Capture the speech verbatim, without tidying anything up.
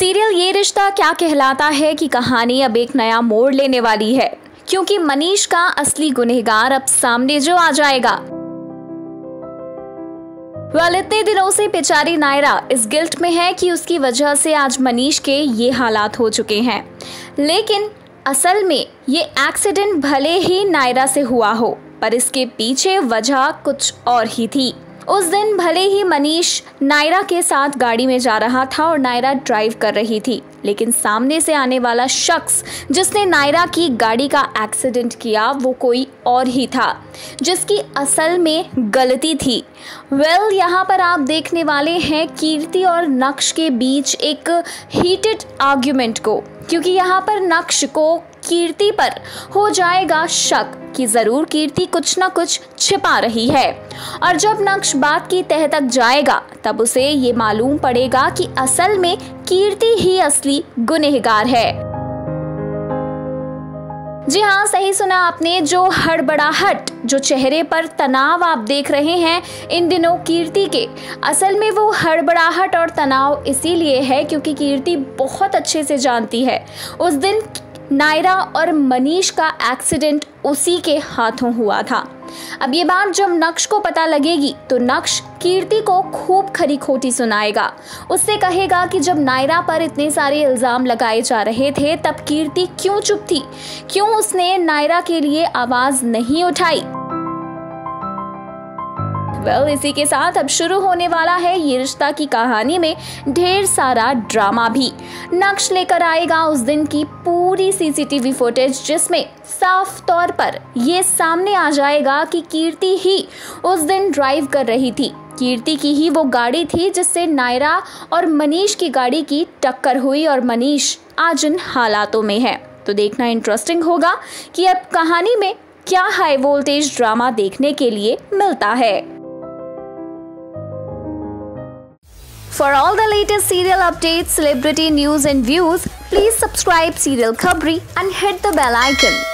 Serial ये रिश्ता क्या कहलाता है कि कहानी अब एक नया मोड़ लेने वाली है, क्योंकि मनीष का असली गुनहगार अब सामने जो आ जाएगा। वेल इतने दिनों से बेचारी नायरा इस गिल्ट में है कि उसकी वजह से आज मनीष के ये हालात हो चुके हैं, लेकिन असल में ये एक्सीडेंट भले ही नायरा से हुआ हो, पर इसके पीछे वजह कुछ और ही थी। उस दिन भले ही मनीष नायरा के साथ गाड़ी में जा रहा था और नायरा ड्राइव कर रही थी, लेकिन सामने से आने वाला शख्स जिसने नायरा की गाड़ी का एक्सीडेंट किया वो कोई और ही था, जिसकी असल में गलती थी। वेल well, यहाँ पर आप देखने वाले हैं कीर्ति और नक्श के बीच एक हीटेड आर्ग्यूमेंट को, क्योंकि यहाँ पर नक्श को कीर्ति पर हो जाएगा शक कि जरूर कीर्ति कुछ ना कुछ छिपा रही है, और जब नक्श बात की तह तक जाएगा तब उसे ये मालूम पड़ेगा कि असल में कीर्ति ही असली गुनहगार है। जी हाँ, सही सुना आपने। जो हड़बड़ाहट, जो चेहरे पर तनाव आप देख रहे हैं इन दिनों कीर्ति के, असल में वो हड़बड़ाहट और तनाव इसीलिए है क्योंकि कीर्ति बहुत अच्छे से जानती है उस दिन नायरा और मनीष का एक्सीडेंट उसी के हाथों हुआ था। अब ये बात जब नक्श को पता लगेगी तो नक्श कीर्ति को खूब खरी खोटी सुनाएगा। उससे कहेगा कि जब नायरा पर इतने सारे इल्जाम लगाए जा रहे थे तब कीर्ति क्यों चुप थी, क्यों उसने नायरा के लिए आवाज नहीं उठाई। वेल well, इसी के साथ अब शुरू होने वाला है ये रिश्ता की कहानी में ढेर सारा ड्रामा भी। नक्श लेकर आएगा उस दिन की पूरी सीसीटीवी फुटेज, जिसमें साफ तौर पर ये सामने आ जाएगा कि कीर्ति ही उस दिन ड्राइव कर रही थी। कीर्ति की ही वो गाड़ी थी जिससे नायरा और मनीष की गाड़ी की टक्कर हुई और मनीष आज इन हालातों में है। तो देखना इंटरेस्टिंग होगा कि अब कहानी में क्या हाई वोल्टेज ड्रामा देखने के लिए मिलता है। For all the latest serial updates, celebrity news and views, please subscribe Serial Khabri and hit the bell icon.